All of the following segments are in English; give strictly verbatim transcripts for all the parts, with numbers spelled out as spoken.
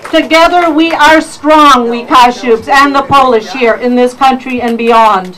Together we are strong, we Kashubs and the Polish here in this country and beyond.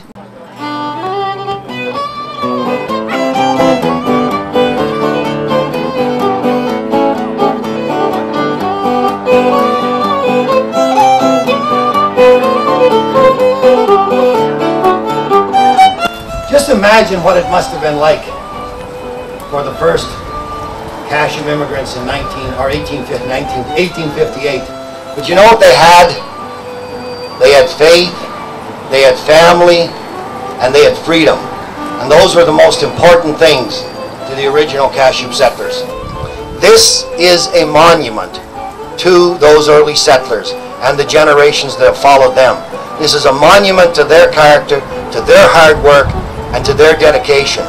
Just imagine what it must have been like for the first Kashub immigrants in nineteen or eighteen fifty-eight. But you know what they had? They had faith, they had family, and they had freedom. And those were the most important things to the original Kashub settlers. This is a monument to those early settlers and the generations that have followed them. This is a monument to their character, to their hard work, and to their dedication.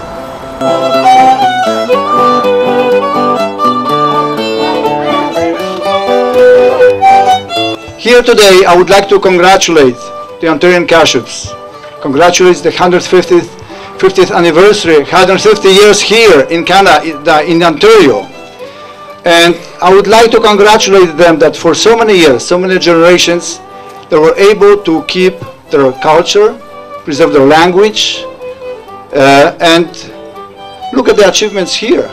Here today, I would like to congratulate the Ontarian Kashubs. Congratulate the one hundred fiftieth anniversary, one hundred fifty years here in Canada, in Ontario. And I would like to congratulate them that for so many years, so many generations, they were able to keep their culture, preserve their language, uh, and look at the achievements here.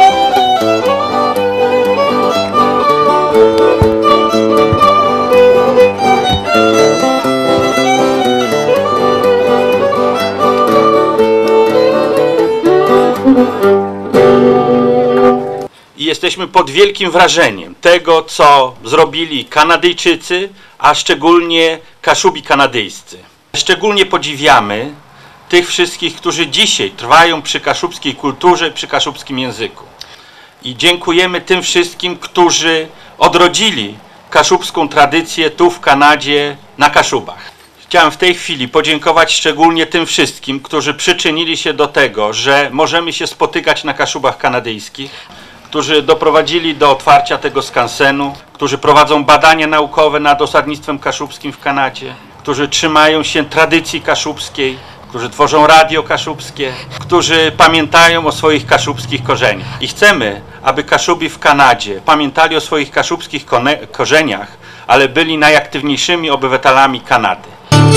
I jesteśmy pod wielkim wrażeniem tego, co zrobili Kanadyjczycy, a szczególnie Kaszubi kanadyjscy. Szczególnie podziwiamy tych wszystkich, którzy dzisiaj trwają przy kaszubskiej kulturze, przy kaszubskim języku. I dziękujemy tym wszystkim, którzy odrodzili kaszubską tradycję tu w Kanadzie na Kaszubach. Chciałem w tej chwili podziękować szczególnie tym wszystkim, którzy przyczynili się do tego, że możemy się spotykać na Kaszubach kanadyjskich, którzy doprowadzili do otwarcia tego skansenu, którzy prowadzą badania naukowe nad osadnictwem kaszubskim w Kanadzie, którzy trzymają się tradycji kaszubskiej, którzy tworzą radio kaszubskie, którzy pamiętają o swoich kaszubskich korzeniach. I chcemy, aby Kaszubi w Kanadzie pamiętali o swoich kaszubskich korzeniach, ale byli najaktywniejszymi obywatelami Kanady.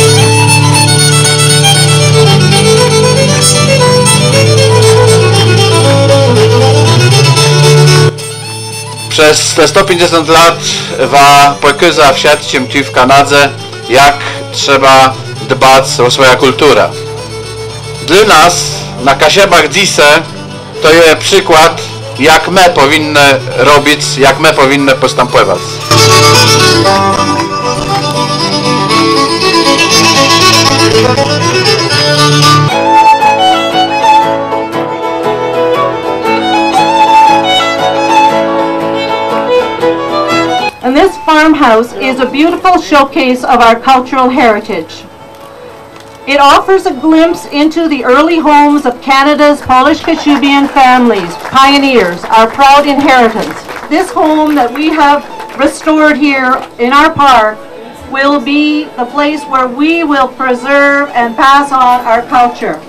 Przez te sto pięćdziesiąt lat wa pokazał świadczym tu w Kanadze, jak trzeba dbać o swoją kulturę. Dla nas na Kaszubach dzisiaj to jest przykład, jak my powinny robić, jak my powinny postępować. And this farmhouse is a beautiful showcase of our cultural heritage. It offers a glimpse into the early homes of Canada's Polish Kashubian families, pioneers, our proud inheritance. This home that we have restored here in our park will be the place where we will preserve and pass on our culture.